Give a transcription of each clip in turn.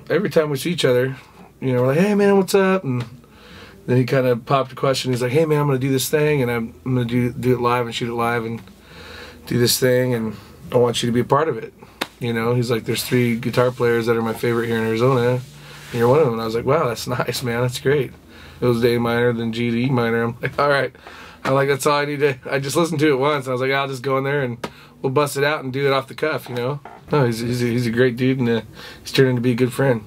every time we see each other, you know, we're like, hey man, what's up? And then he kind of popped a question. He's like, hey man, I'm going to do this thing, and I'm going to do it live and shoot it live and do this thing, and I want you to be a part of it. You know, he's like, there's 3 guitar players that are my favorite here in Arizona, and you're one of them. And I was like, wow, that's nice, man, that's great. It was A minor, then G to E minor. I'm like, all right. I'm like, that's all I need to, I just listened to it once. I was like, I'll just go in there and we'll bust it out and do it off the cuff, you know? No, he's a great dude, and he's turning to be a good friend.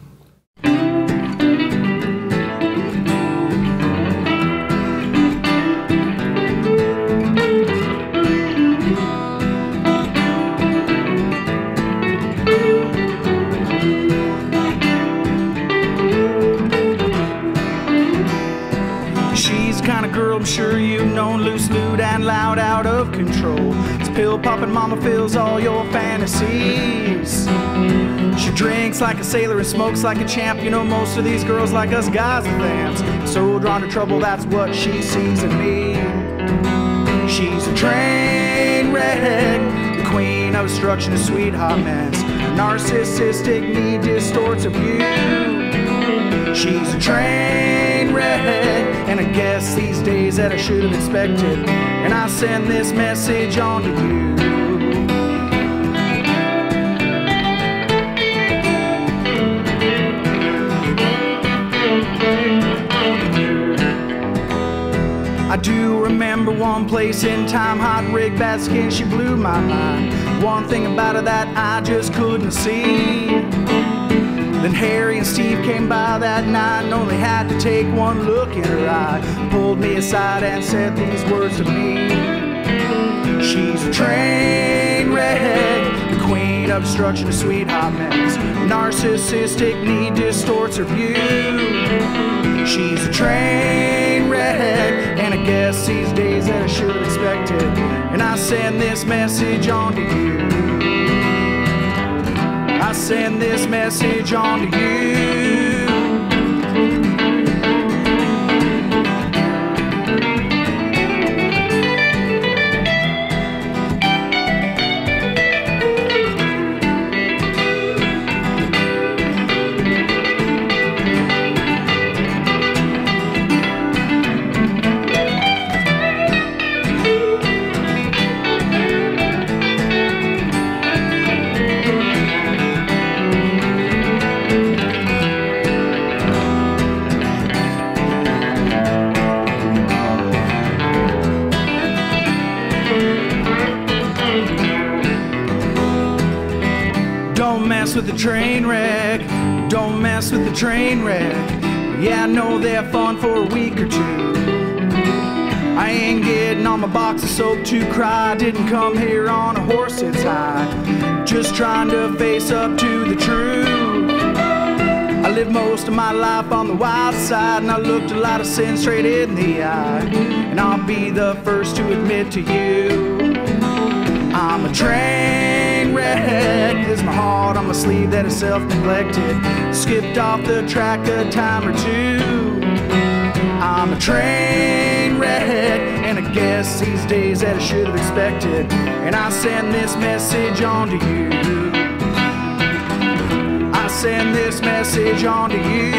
She's the kind of girl I'm sure you've known, loose, lewd, and loud, out of control. This pill-popping mama fills all your fantasies. She drinks like a sailor and smokes like a champ. You know, most of these girls like us guys are vamps. So drawn to trouble, that's what she sees in me. She's a train wreck, the queen of destruction, a sweet hot mess. Narcissistic, need distorts her view. She's a train wreck, and I guess these days that I should have expected. And I send this message on to you. I do remember one place in time, hot rig, bad skin, she blew my mind. One thing about her that I just couldn't see. Then Harry and Steve came by that night and only had to take one look in her eye. Pulled me aside and said these words to me. She's a train wreck, the queen of destruction, a sweet hot mess. Narcissistic, need distorts her view. She's a train wreck, and I guess these days that I should have expected. And I send this message on to you. I send this message on to you. Don't mess with the train wreck. Don't mess with the train wreck. Yeah, I know they're fun for a week or two. I ain't getting on my box of soap to cry. Didn't come here on a horse that's high. Just trying to face up to the truth. I lived most of my life on the wild side, and I looked a lot of sin straight in the eye. And I'll be the first to admit to you, I'm a train wreck. There's my heart on my sleeve that is self-neglected. Skipped off the track a time or two. I'm a train wreck, and I guess these days that I should have expected. And I send this message on to you. I send this message on to you.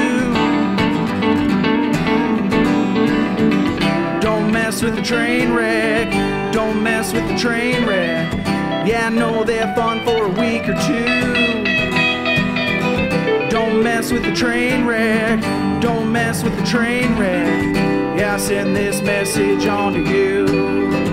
Don't mess with the train wreck. Don't mess with the train wreck. Yeah, I know they're fun for a week or two. Don't mess with the train wreck. Don't mess with the train wreck. Yeah, I send this message on to you.